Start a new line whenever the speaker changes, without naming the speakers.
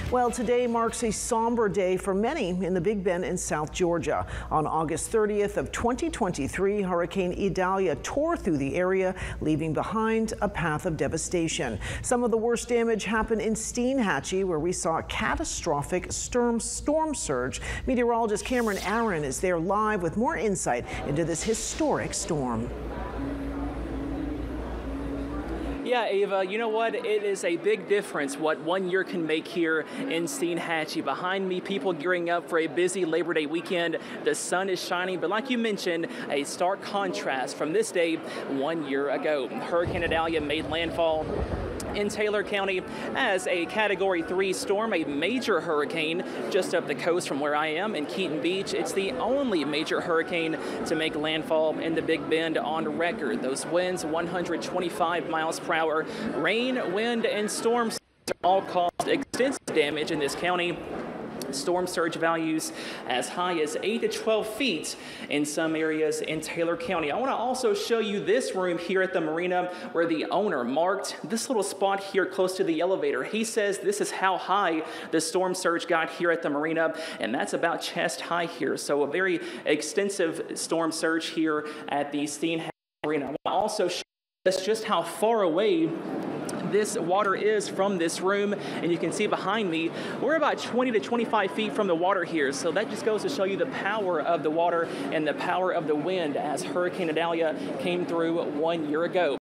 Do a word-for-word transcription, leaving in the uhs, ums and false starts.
Well, today marks a somber day for many in the Big Bend in South Georgia. On August thirtieth of twenty twenty-three, Hurricane Idalia tore through the area, leaving behind a path of devastation. Some of the worst damage happened in Steinhatchee, where we saw a catastrophic storm, storm surge. Meteorologist Cameron Aaron is there live with more insight into this historic storm.
Yeah, Ava, you know what? It is a big difference what one year can make here in Steinhatchee. Behind me, people gearing up for a busy Labor Day weekend. The sun is shining, but like you mentioned, a stark contrast from this day one year ago. Hurricane Idalia made landfall in Taylor County as a Category three storm, a major hurricane just up the coast from where I am in Keaton Beach. It's the only major hurricane to make landfall in the Big Bend on record. Those winds, one hundred twenty-five miles per hour. Rain, wind, and storms all caused extensive damage in this county. Storm surge values as high as eight to twelve feet in some areas in Taylor County. I want to also show you this room here at the marina where the owner marked this little spot here close to the elevator. He says this is how high the storm surge got here at the marina, and that's about chest high here. So a very extensive storm surge here at the Steinhatchee Marina. I want to also show us just how far away this water is from this room, and you can see behind me we're about twenty to twenty-five feet from the water here. So that just goes to show you the power of the water and the power of the wind as Hurricane Idalia came through one year ago.